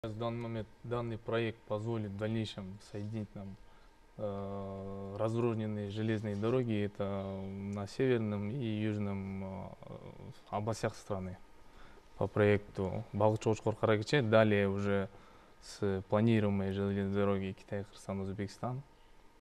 В данный момент данный проект позволит в дальнейшем соединить нам разрозненные железные дороги. Это на северном и южном областях страны. По проекту Балыччу-Чокор-Каракече, далее уже с планируемой железной дороги Китай, Кыргызстан, Узбекистан.